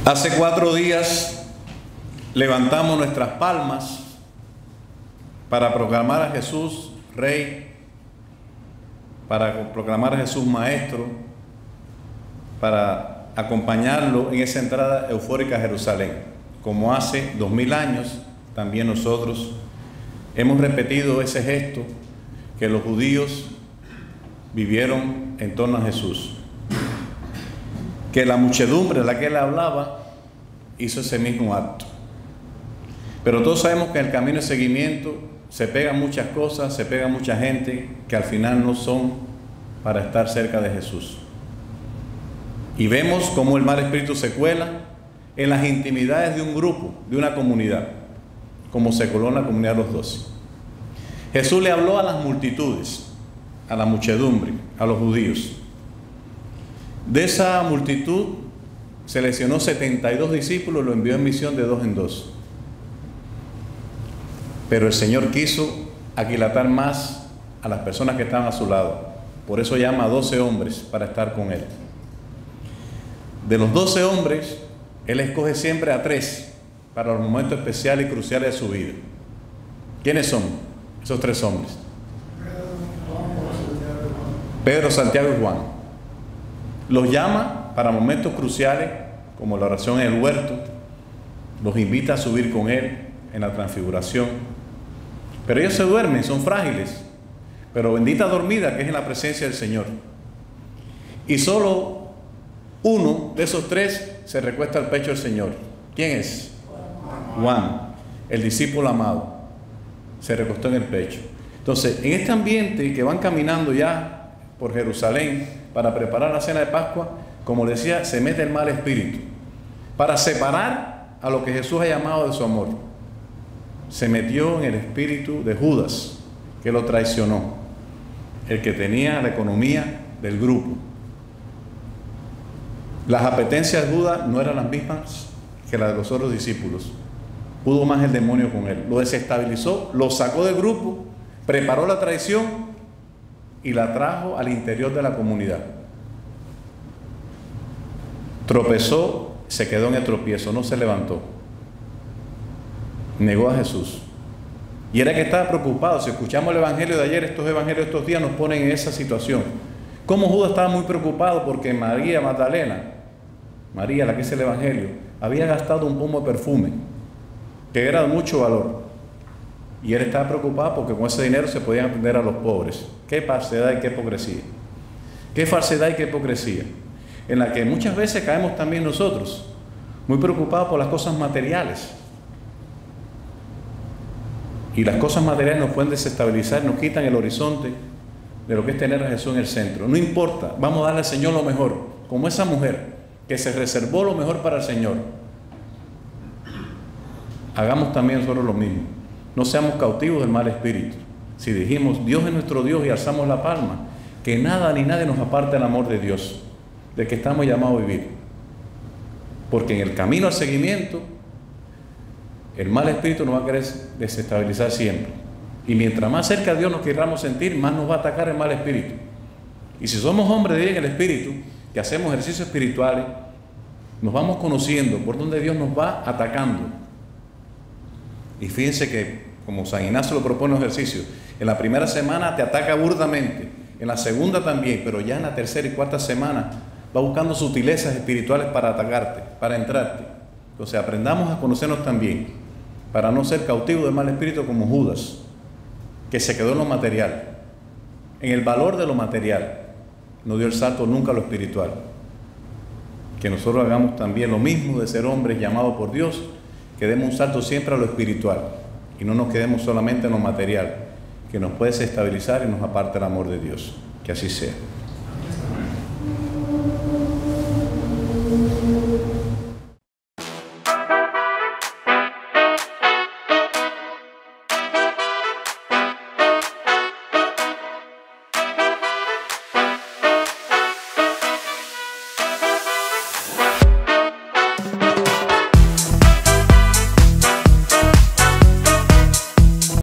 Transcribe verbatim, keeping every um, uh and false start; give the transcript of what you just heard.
Hace cuatro días levantamos nuestras palmas para proclamar a Jesús Rey, para proclamar a Jesús Maestro, para acompañarlo en esa entrada eufórica a Jerusalén. Como hace dos mil años, también nosotros hemos repetido ese gesto que los judíos vivieron en torno a Jesús. Que la muchedumbre de la que él hablaba hizo ese mismo acto. Pero todos sabemos que en el camino de seguimiento se pegan muchas cosas, se pega mucha gente que al final no son para estar cerca de Jesús. Y vemos cómo el mal espíritu se cuela en las intimidades de un grupo, de una comunidad, como se coló en la comunidad de los doce. Jesús le habló a las multitudes, a la muchedumbre, a los judíos. De esa multitud seleccionó setenta y dos discípulos y lo envió en misión de dos en dos. Pero el Señor quiso aquilatar más a las personas que estaban a su lado. Por eso llama a doce hombres para estar con Él. De los doce hombres, Él escoge siempre a tres para los momentos especiales y cruciales de su vida. ¿Quiénes son esos tres hombres? Pedro, Santiago y Juan. Los llama para momentos cruciales, como la oración en el huerto. Los invita a subir con Él en la transfiguración. Pero ellos se duermen, son frágiles. Pero bendita dormida que es en la presencia del Señor. Y solo uno de esos tres se recuesta al pecho del Señor. ¿Quién es? Juan, el discípulo amado. Se recostó en el pecho. Entonces, en este ambiente que van caminando ya por Jerusalén para preparar la cena de Pascua, como decía, se mete el mal espíritu para separar a lo que Jesús ha llamado de su amor. Se metió en el espíritu de Judas, que lo traicionó, el que tenía la economía del grupo. Las apetencias de Judas no eran las mismas que las de los otros discípulos. Pudo más el demonio con él, lo desestabilizó, lo sacó del grupo, preparó la traición y la trajo al interior de la comunidad. Tropezó, se quedó en el tropiezo, no se levantó. Negó a Jesús. Y era que estaba preocupado. Si escuchamos el evangelio de ayer, estos evangelios de estos días nos ponen en esa situación. Como Judas estaba muy preocupado porque María Magdalena, María, la que es el evangelio, había gastado un pomo de perfume que era de mucho valor. Y él estaba preocupado porque con ese dinero se podían atender a los pobres. Qué falsedad y qué hipocresía. Qué falsedad y qué hipocresía. En la que muchas veces caemos también nosotros, muy preocupados por las cosas materiales. Y las cosas materiales nos pueden desestabilizar, nos quitan el horizonte de lo que es tener a Jesús en el centro. No importa, vamos a darle al Señor lo mejor, como esa mujer que se reservó lo mejor para el Señor. Hagamos también nosotros lo mismo. No seamos cautivos del mal espíritu. Si dijimos, Dios es nuestro Dios y alzamos la palma, que nada ni nadie nos aparte del amor de Dios, del que estamos llamados a vivir. Porque en el camino al seguimiento, el mal espíritu nos va a querer desestabilizar siempre. Y mientras más cerca de Dios nos queramos sentir, más nos va a atacar el mal espíritu. Y si somos hombres de bien en el espíritu, que hacemos ejercicios espirituales, nos vamos conociendo por donde Dios nos va atacando. Y fíjense que, como San Ignacio lo propone en los ejercicios, en la primera semana te ataca burdamente, en la segunda también, pero ya en la tercera y cuarta semana va buscando sutilezas espirituales para atacarte, para entrarte. Entonces aprendamos a conocernos también, para no ser cautivos del mal espíritu como Judas, que se quedó en lo material, en el valor de lo material, no dio el salto nunca a lo espiritual. Que nosotros hagamos también lo mismo de ser hombres llamados por Dios, que demos un salto siempre a lo espiritual y no nos quedemos solamente en lo material, que nos puede desestabilizar y nos aparte el amor de Dios. Que así sea.